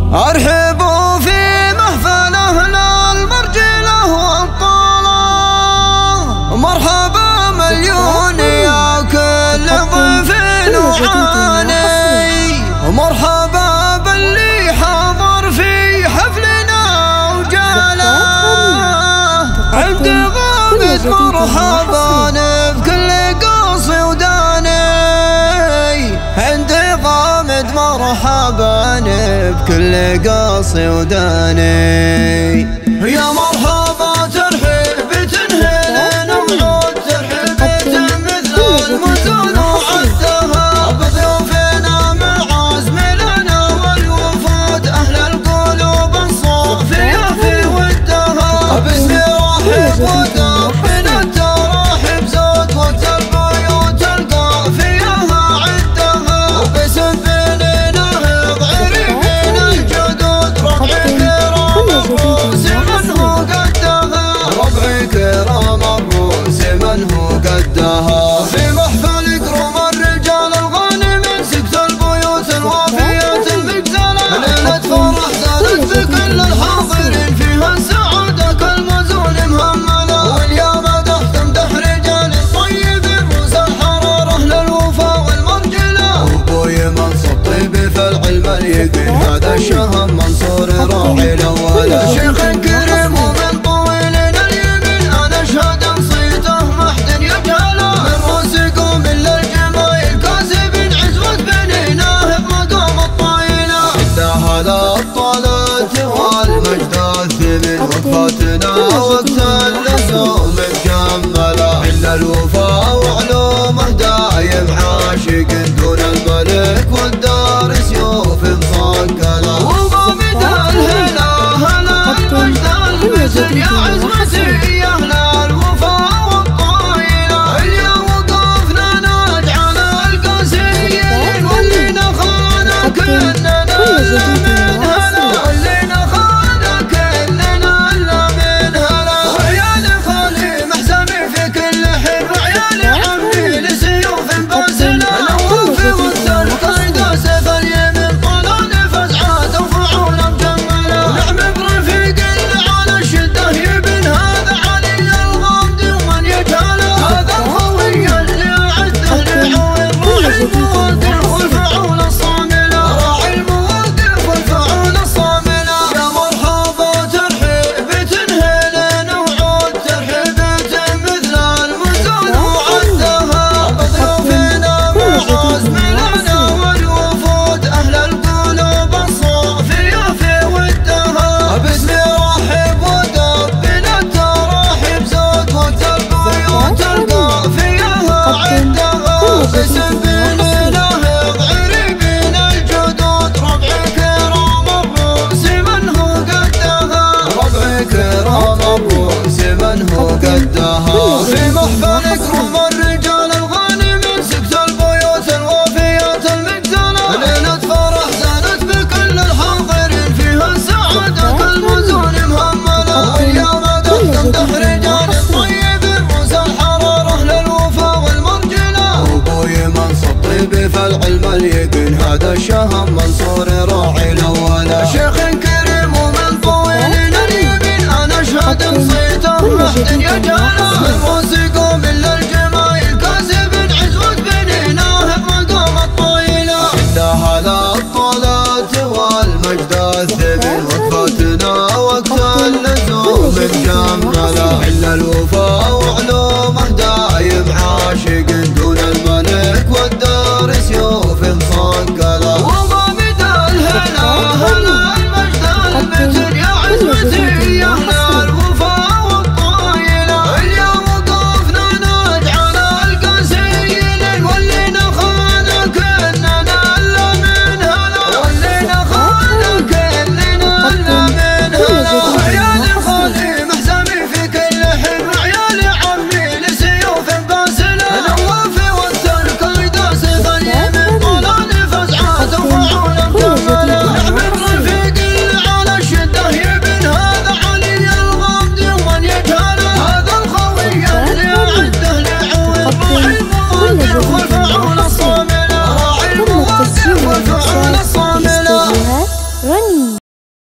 أرحبوا في محفل أهل المرجلة والطلة، مرحبا مليون يا كل ضيف وعاني، مرحبا باللي حضر في حفلنا وجاله، عند غامد مرحبا بكل قاصي وداني، عند غامد مرحبا بكل قاصي وداني، يا مرحبا ترحيب تنهلنا وعود ترحيب مثل المزون وعدها، بضيوفنا مع عزم لنا والوفود أهل القلوب الصافية في ودها، باسم رحب ودفنا التراحب زود وقت البيوت القافية عدها، وباسم بنينا ضعيرين الجدود ربع كرام الروس من هو قدها، ربع كرام الروس من هو قدها، في محفل كروم الرجال الغانم سكت البيوت الوافية المجزلة، ليلة فرح زادت بكل الحاضرين فيها السعادة كالمزون مهملة، واليوم تمدح رجال طيبين روس الحرارة للوفا والمرجلة، وابوي منصب طيبي في العلم اليقين هذا الشهم منصور راعي الاولى، شيخ كريم ومن طويلين اليمين انا اشهد صيته ما حد يجهله، من روسكم الا الجمايل كاسبين عزوة بنيناه بمقام الطايله، انتهى الطلات والمجد الثمين وقفتنا وقت اللزوم مكمله، الا الوفا وعلومه دايم عاشق دون الملك والدار سيوف مصقله، وقامد الهلا هلا المجد المسن يا عزمتي يا اهل الوفا والطايله، اليوم وقفنا نجعل القاسيين واللي نخانا كلنا من هلا، واللي نخانا كلنا من هلا، وعيال خالي محزمي في كل حين وعيال عمي لسيوف باسله، نوافي وقت القايده سيف اليمين طلال فزعات وفعول مجمله، ونعم برفيق اللي على الشده يبن هذا علي الغامدي ومن يجهله، هذا الخوي اللي اعده لعوين راعي المواقف والفعول الصامله، راعي المواقف والفعول الصامله، يا مرحبا ترحيب تنهلنا وعود ترحيب مثل المزون وعدها، بضيوفنا مع عزم لنا والوفود اهل القلوب الصافيه في ودها، باسم رحب ودبنا التراحب زود وقت البيوت القافيه عدها، باسم بنينا ضعيرين الجدود ربع كرام الروس من هو قدها، ربع كرام الروس من هو قدها، في محفل كروم الرجال الغانم سكت البيوت الوافيات المجزلة، ليلة فرح زادت بكل الحاضرين فيها السعادة كالمزون مهملة، واليوم تمدح رجال طيبين روس الحرارة للوفا والمرجلة، وابوي منصب طيبي في العلم اليقين هذا الشهم منصور راعي الاولى، شيخ كريم ومن طويلين اليمين انا اشهد صيته ما حد يجهله، من روسكم الا الجمايل كاسبين عزوة بنيناه بمقام الطايله، انتهى الطلات والمجد الثمين وقفتنا وقت اللزوم مكمله، الا الوفا